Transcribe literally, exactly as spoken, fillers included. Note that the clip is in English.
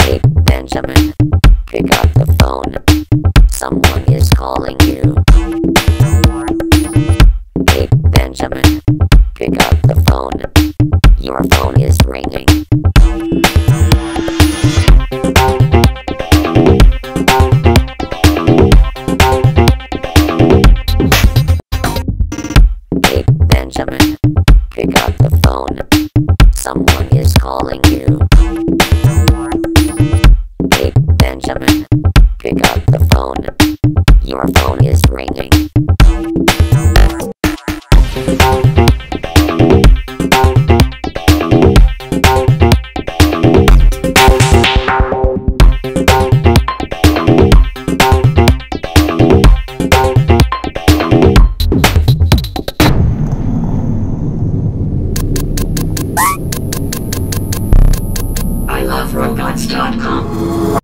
Hey, Benjamin, pick up the phone. Someone is calling you. Hey, Benjamin, pick up the phone. Your phone is ringing. Hey, Benjamin, pick up the phone. Someone is calling you. Hey, Benjamin, pick up the phone. Your phone is ringing. I love robots dot com